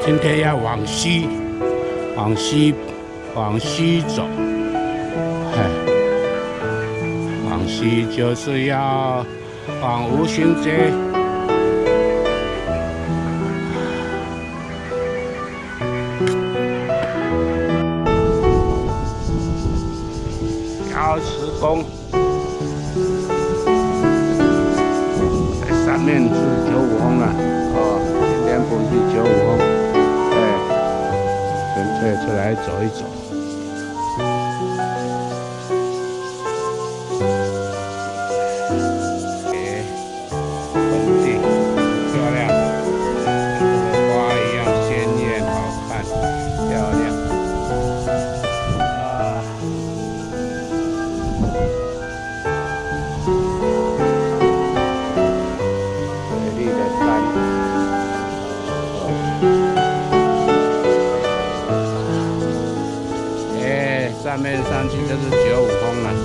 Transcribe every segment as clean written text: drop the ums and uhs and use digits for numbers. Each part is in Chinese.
今天要往西走，往西就是要往五星街。要施工，在上面是95风了，今天不是95风，纯粹出来走一走。空地漂亮，花一样鲜艳好看，漂亮。上面上去就是95风了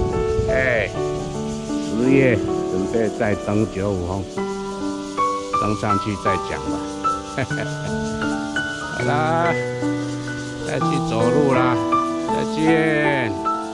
，10月准备再登95风，登上去再讲吧。好啦，再去走路啦，再见。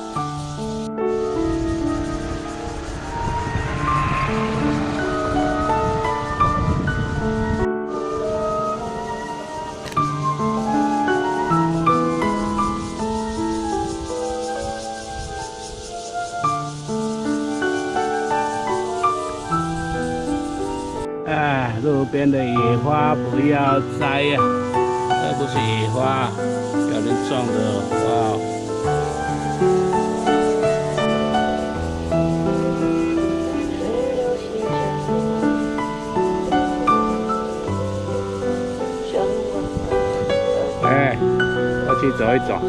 路边的野花不要摘呀，这不是野花，有人种的花。过去走一走。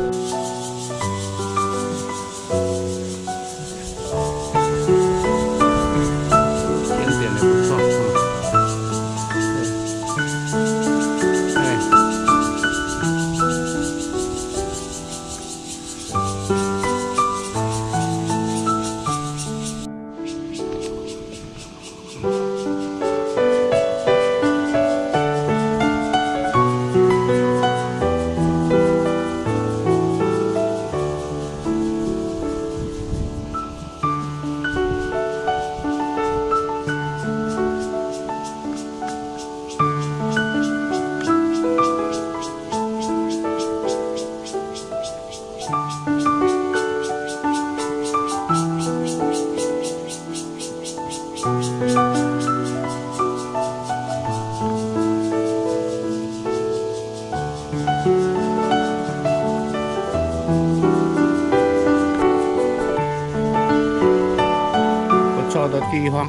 的地方，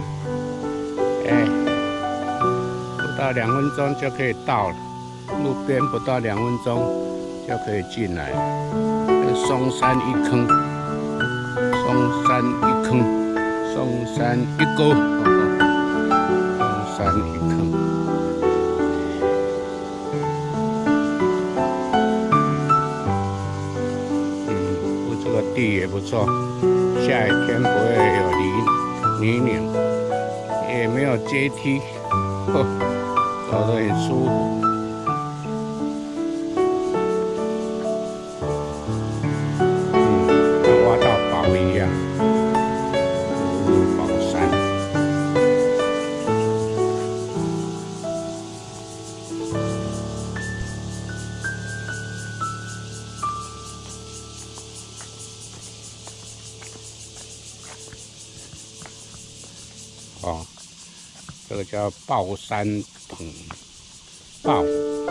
不到2分钟就可以到了，路边不到2分钟就可以进来了。松山一坑，松山一坑，松山一沟，松山一坑。这个地也不错，下雨天不会有泥泞，也没有阶梯，走得很舒服。像挖到宝一样，宝山。这个叫豹山捧豹，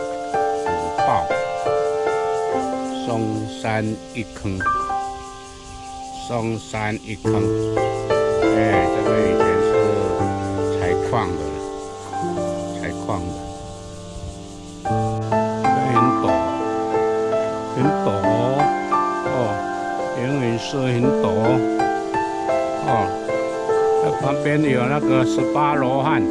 松山一坑，松山一坑。这个以前是采矿的，很陡阳明寺很陡旁边有那个18罗汉，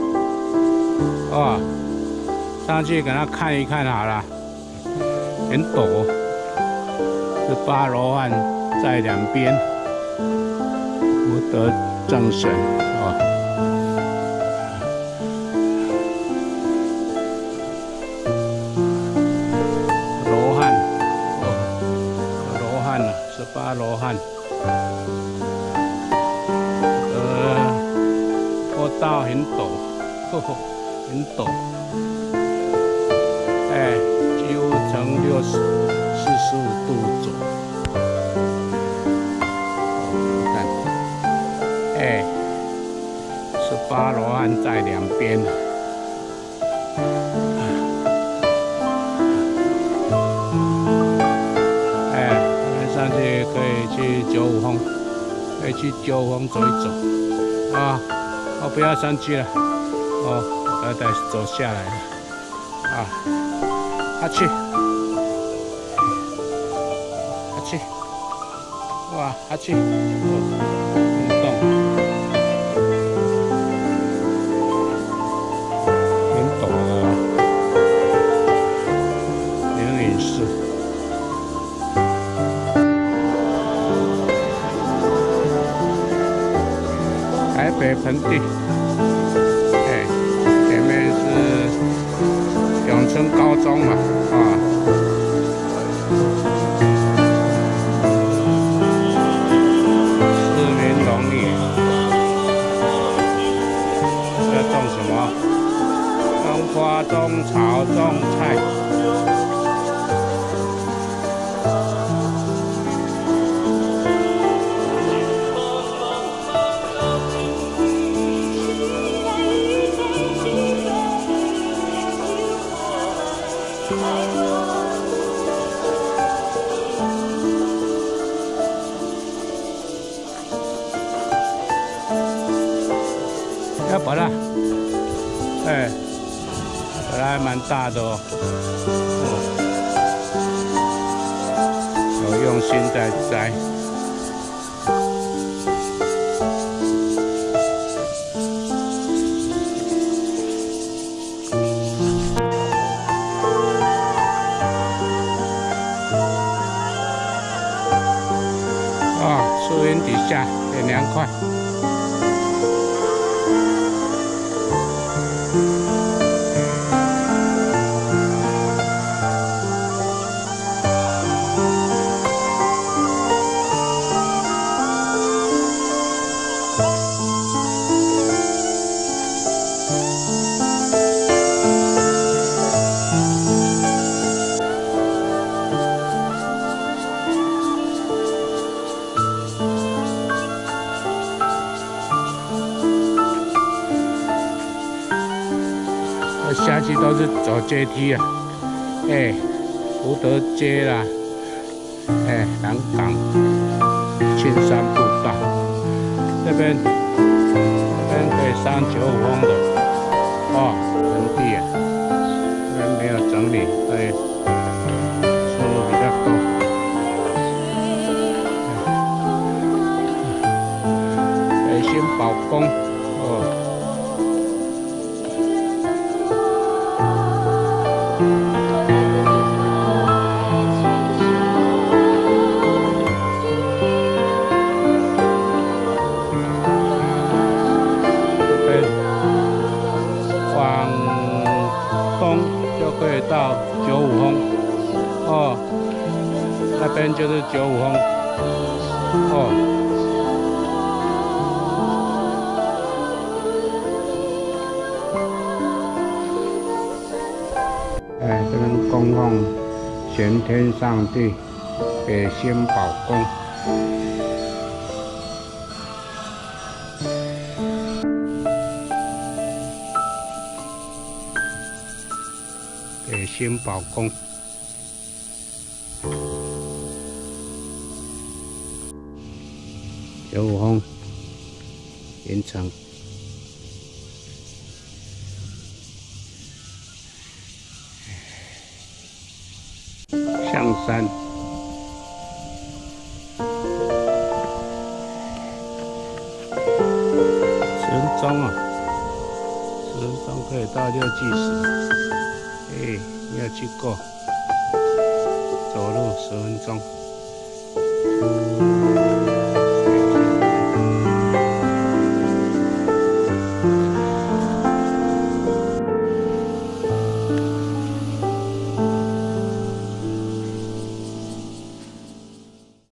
上去给他看一看好了，很陡，18罗汉在两边，福德正神 18罗汉。坡道很陡，很陡，几乎呈45度左。看，18罗汉在两边。 上去可以去95峰，可以去95峰走一走啊！我不要上去了，我要再走下来了啊！下去，下去，哇，下去，运动，很陡的0.4。 台北盆地，前面是永春高中嘛，市民农业，要种什么？种花、种草、种菜。 要把它，本来还蛮大的哦，有用心在栽。树荫底下很凉快。 下去都是走阶梯啊，福德街啦，南港青山步道，这边可以上95峰的，盆地啊，这边没有整理，所以收入比较高。北新宝宫，可以到95峰，那边就是95峰，这边供奉玄天上帝，北新宝宫。 北新宝宫，95峰云层，象山，10分钟啊，10分钟可以到6计时。 没有去过，走路10分钟。